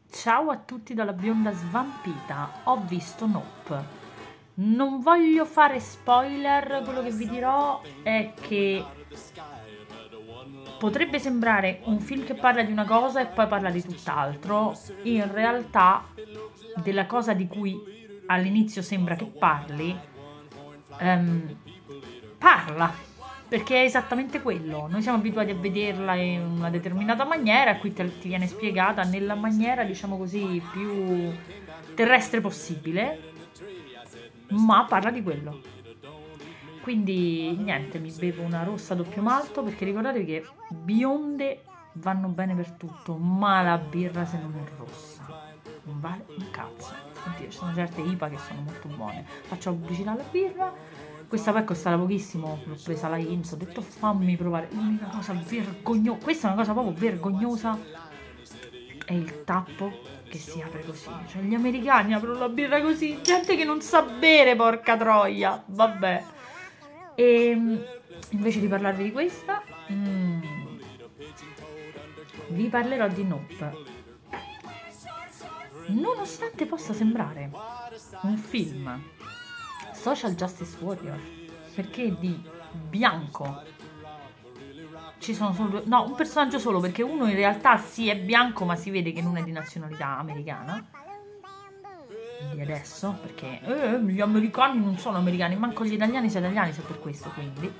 Ciao a tutti dalla bionda svampita, ho visto Nope. Non voglio fare spoiler, quello che vi dirò è che potrebbe sembrare un film che parla di una cosa e poi parla di tutt'altro. In realtà, della cosa di cui all'inizio sembra che parli, parla. Perché è esattamente quello. Noi siamo abituati a vederla in una determinata maniera e qui ti viene spiegata nella maniera, diciamo così, più terrestre possibile, ma parla di quello. Quindi niente, mi bevo una rossa doppio malto perché ricordatevi che bionde vanno bene per tutto, ma la birra se non è rossa non vale un cazzo. Oddio, ci sono certe IPA che sono molto buone. Faccio pubblicità alla birra. Questa poi costava pochissimo, l'ho presa alla INPS, ho detto fammi provare. L'unica cosa vergognosa, questa è una cosa proprio vergognosa, è il tappo che si apre così. Cioè gli americani aprono la birra così, gente che non sa bere, porca troia, vabbè. E invece di parlarvi di questa, vi parlerò di Nope. Nonostante possa sembrare un film Social Justice Warrior, perché di bianco ci sono solo due, no, un personaggio solo, perché uno in realtà sì è bianco ma si vede che non è di nazionalità americana di adesso, perché gli americani non sono americani, manco gli italiani sono italiani, se per questo, quindi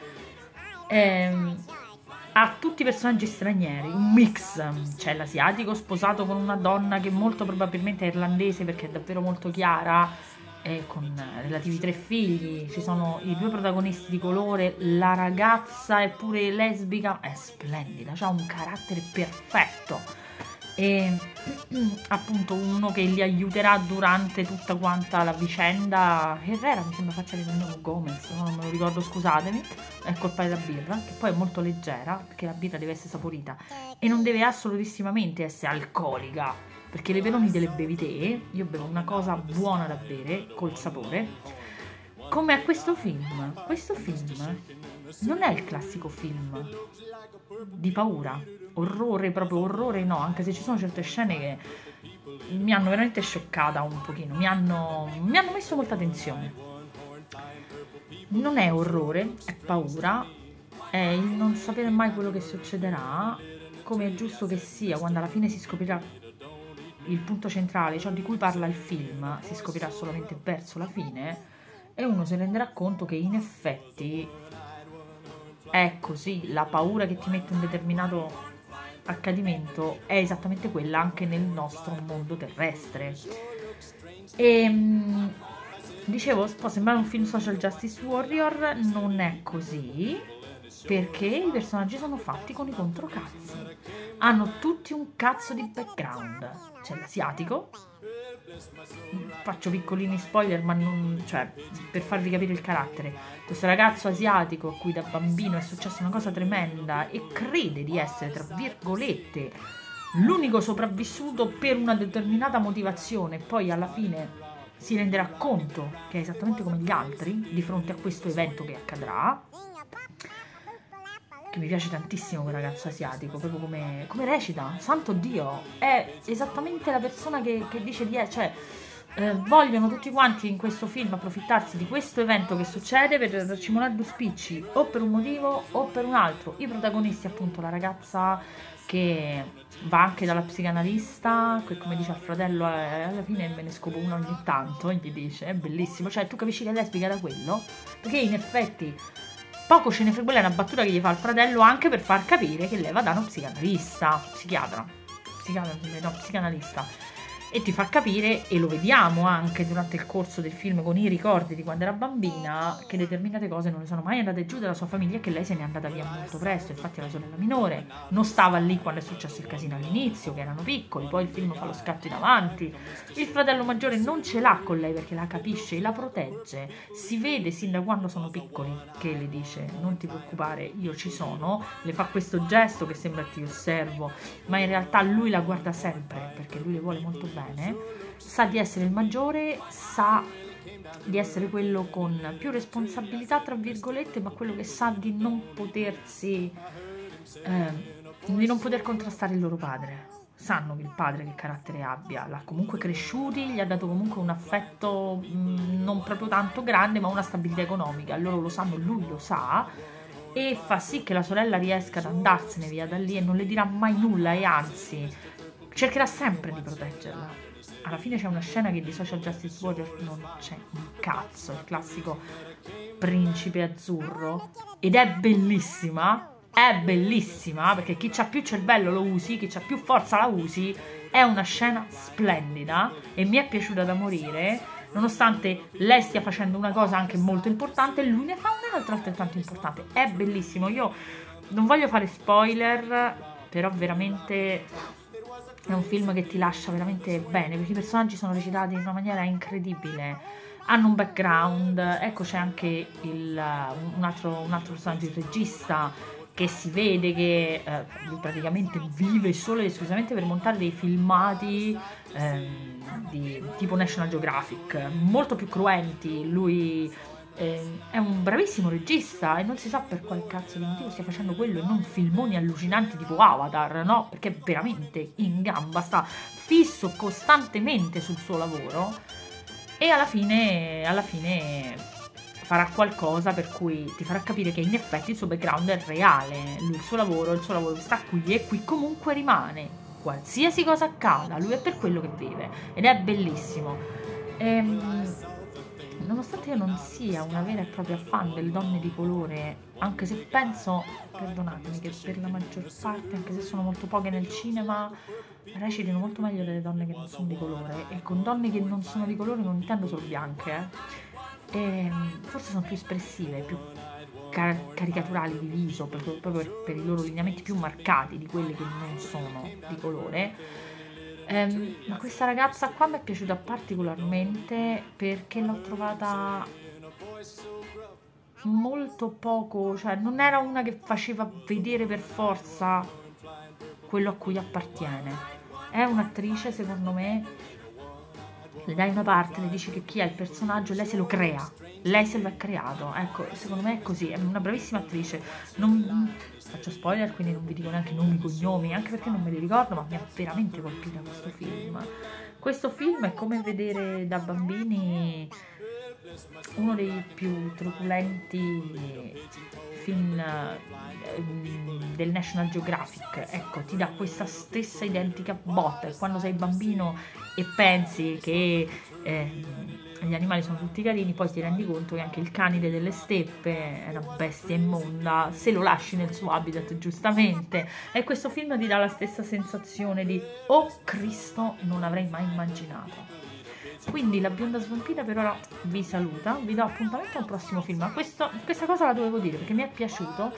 ha tutti i personaggi stranieri, un mix. C'è l'asiatico sposato con una donna che molto probabilmente è irlandese perché è davvero molto chiara, con relativi 3 figli. Ci sono i 2 protagonisti di colore, la ragazza è pure lesbica, è splendida, ha un carattere perfetto. E appunto uno che li aiuterà durante tutta quanta la vicenda. Herrera mi sembra faccia di nome Gomez, non me lo ricordo, scusatemi, è colpa della birra, che poi è molto leggera perché la birra deve essere saporita e non deve assolutissimamente essere alcolica, perché le veroni te le bevi te. Io bevo una cosa buona da bere col sapore. Come a questo film non è il classico film di paura, orrore, proprio orrore no, anche se ci sono certe scene che mi hanno veramente scioccata un pochino, mi hanno messo molta tensione. Non è orrore, è paura, è il non sapere mai quello che succederà, come è giusto che sia quando alla fine si scoprirà il punto centrale, ciò di cui parla il film, si scoprirà solamente verso la fine e uno si renderà conto che in effetti è così, la paura che ti mette un determinato accadimento è esattamente quella anche nel nostro mondo terrestre. E dicevo, può sembrare un film Social Justice Warrior, non è così, perché i personaggi sono fatti con i controcazzi, hanno tutti un cazzo di background. C'è l'asiatico, faccio piccolini spoiler ma non, cioè, per farvi capire il carattere. Questo ragazzo asiatico a cui da bambino è successa una cosa tremenda e crede di essere, tra virgolette, l'unico sopravvissuto per una determinata motivazione, poi alla fine si renderà conto che è esattamente come gli altri di fronte a questo evento che accadrà. Che mi piace tantissimo quel ragazzo asiatico, proprio come recita, santo Dio, è esattamente la persona che dice di essere, cioè vogliono tutti quanti in questo film approfittarsi di questo evento che succede per cimolare due spicci, o per un motivo o per un altro. I protagonisti, appunto, la ragazza che va anche dalla psicanalista, che come dice al fratello, alla fine me ne scopo una ogni tanto, e gli dice, è bellissimo, cioè tu capisci che è lesbica da quello, perché in effetti poco ce ne frega, quella è una battuta che gli fa al fratello anche per far capire che lei va da uno psicanalista, e ti fa capire, e lo vediamo anche durante il corso del film con i ricordi di quando era bambina, che determinate cose non le sono mai andate giù dalla sua famiglia e che lei se n'è andata via molto presto. Infatti la sorella minore non stava lì quando è successo il casino all'inizio, che erano piccoli, poi il film fa lo scatto in avanti. Il fratello maggiore non ce l'ha con lei perché la capisce e la protegge, si vede sin da quando sono piccoli che le dice non ti preoccupare, io ci sono, le fa questo gesto che sembra ti osservo, ma in realtà lui la guarda sempre perché lui le vuole molto bene. Sa di essere il maggiore, sa di essere quello con più responsabilità, tra virgolette, ma quello che sa di non potersi di non poter contrastare il loro padre. sanno che il padre che carattere abbia, l'ha comunque cresciuti, gli ha dato comunque un affetto non proprio tanto grande, ma una stabilità economica, loro lo sanno, lui lo sa, e fa sì che la sorella riesca ad andarsene via da lì e non le dirà mai nulla, e anzi cercherà sempre di proteggerla. Alla fine c'è una scena che di Social Justice Warrior non c'è un cazzo, il classico principe azzurro, ed è bellissima perché chi c'ha più cervello lo usi, chi c'ha più forza la usi. È una scena splendida e mi è piaciuta da morire, nonostante lei stia facendo una cosa anche molto importante e lui ne fa un'altra altrettanto importante. È bellissimo. Io non voglio fare spoiler, però veramente è un film che ti lascia veramente bene, perché i personaggi sono recitati in una maniera incredibile, hanno un background. Ecco, c'è anche un altro personaggio, il regista, che si vede che lui praticamente vive solo ed esclusivamente per montare dei filmati di tipo National Geographic, molto più cruenti. Lui è un bravissimo regista e non si sa per quale cazzo di motivo stia facendo quello e non filmoni allucinanti tipo Avatar, no? Perché è veramente in gamba, sta fisso costantemente sul suo lavoro, e alla fine farà qualcosa per cui ti farà capire che in effetti il suo background è reale, lui, il suo lavoro sta qui e qui comunque rimane, qualsiasi cosa accada, lui è per quello che vive, ed è bellissimo. Nonostante io non sia una vera e propria fan delle donne di colore, anche se penso, perdonatemi, che per la maggior parte, anche se sono molto poche nel cinema, recitino molto meglio delle donne che non sono di colore, e con donne che non sono di colore non intendo solo bianche, e forse sono più espressive, più caricaturali di viso, proprio per i loro lineamenti più marcati di quelle che non sono di colore. Ma questa ragazza qua mi è piaciuta particolarmente perché l'ho trovata molto poco, cioè non era una che faceva vedere per forza quello a cui appartiene. È un'attrice, secondo me, le dai una parte, le dici che chi è il personaggio, lei se lo crea, lei se lo è creato. Ecco, secondo me è così, è una bravissima attrice. Non faccio spoiler, quindi non vi dico neanche nomi, cognomi, anche perché non me li ricordo, ma mi ha veramente colpita questo film. Questo film è come vedere da bambini uno dei più truculenti film del National Geographic. Ecco, ti dà questa stessa identica botta, e quando sei bambino e pensi che gli animali sono tutti carini, poi ti rendi conto che anche il canide delle steppe è una bestia immonda, se lo lasci nel suo habitat giustamente. E questo film ti dà la stessa sensazione di oh Cristo, non avrei mai immaginato. Quindi La bionda svampita per ora vi saluta, vi do appuntamento al prossimo film. Ma questa cosa la dovevo dire perché mi è piaciuto,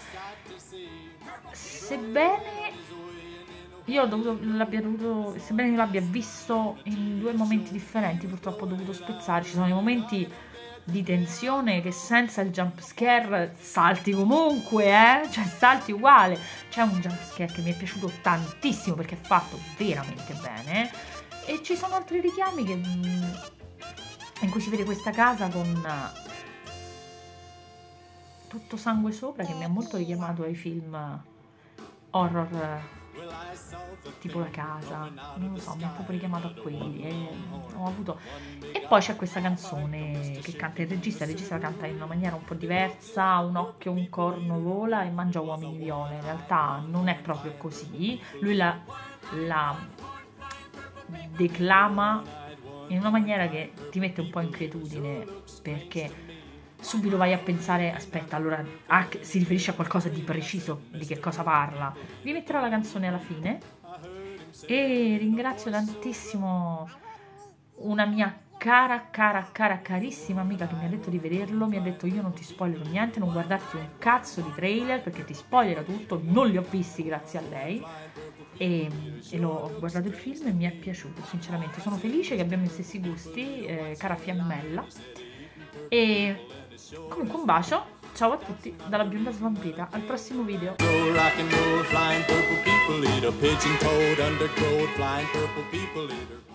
sebbene io sebbene io l'abbia visto in due momenti differenti, purtroppo ho dovuto spezzare. Ci sono i momenti di tensione che senza il jump scare salti comunque, cioè salti uguale. C'è un jump scare che mi è piaciuto tantissimo perché è fatto veramente bene, e ci sono altri richiami in cui si vede questa casa con tutto sangue sopra, che mi ha molto richiamato ai film horror tipo La Casa, non lo so, mi ha proprio richiamato a quelli, e poi c'è questa canzone che canta il regista la canta in una maniera un po' diversa: un occhio, un corno vola e mangia uomini viola. In realtà non è proprio così, lui la declama in una maniera che ti mette un po' in inquietudine, perché subito vai a pensare, aspetta, allora si riferisce a qualcosa di preciso, di che cosa parla. Vi metterò la canzone alla fine, e ringrazio tantissimo una mia carissima amica che mi ha detto di vederlo. Mi ha detto: io non ti spoilerò niente, non guardarti un cazzo di trailer perché ti spoilerà tutto. Non li ho visti grazie a lei, e ho guardato il film e mi è piaciuto, sinceramente. Sono felice che abbiamo gli stessi gusti, cara fiammella. E comunque un bacio, ciao a tutti dalla bionda svampita, al prossimo video.